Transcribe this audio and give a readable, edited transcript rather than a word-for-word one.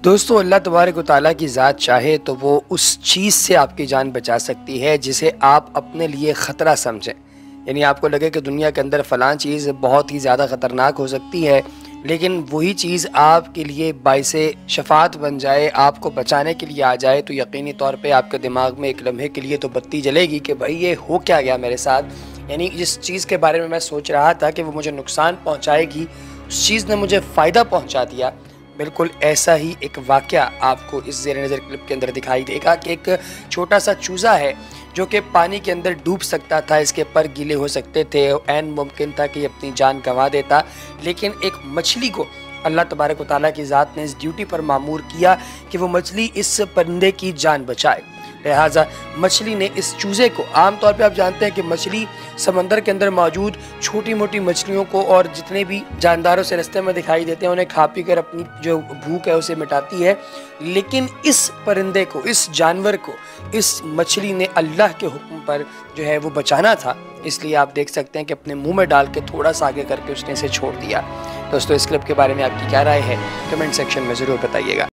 दोस्तों अल्लाह तबारक व तआला की ज़ात चाहे तो वो उस चीज़ से आपकी जान बचा सकती है जिसे आप अपने लिए ख़तरा समझें। यानी आपको लगे कि दुनिया के अंदर फ़लाँ चीज़ बहुत ही ज़्यादा ख़तरनाक हो सकती है, लेकिन वही चीज़ आपके लिए बाइसे शफ़ात बन जाए, आपको बचाने के लिए आ जाए, तो यकीनी तौर पे आपके दिमाग में एक लम्हे के लिए तो बत्ती जलेगी कि भाई ये हो क्या गया मेरे साथ। यानी जिस चीज़ के बारे में मैं सोच रहा था कि वो मुझे नुकसान पहुँचाएगी, उस चीज़ ने मुझे फ़ायदा पहुँचा दिया। बिल्कुल ऐसा ही एक वाक़या आपको इस ज़ेर नज़र क्लिप के अंदर दिखाई देगा कि एक छोटा सा चूज़ा है जो कि पानी के अंदर डूब सकता था, इसके पर गीले हो सकते थे, ऐन मुमकिन था कि अपनी जान गंवा देता, लेकिन एक मछली को अल्लाह तबारक व तआला की ज़ात ने इस ड्यूटी पर मामूर किया कि वो मछली इस परिंदे की जान बचाए। लिहाजा मछली ने इस चूज़े को, आम तौर पे आप जानते हैं कि मछली समंदर के अंदर मौजूद छोटी मोटी मछलियों को और जितने भी जानदारों से रास्ते में दिखाई देते हैं उन्हें खा पी कर अपनी जो भूख है उसे मिटाती है, लेकिन इस परिंदे को, इस जानवर को, इस मछली ने अल्लाह के हुक्म पर जो है वो बचाना था। इसलिए आप देख सकते हैं कि अपने मुंह में डाल के थोड़ा सा आगे करके उसने इसे छोड़ दिया। दोस्तों इस क्लिप के बारे में आपकी क्या राय है, कमेंट सेक्शन में ज़रूर बताइएगा।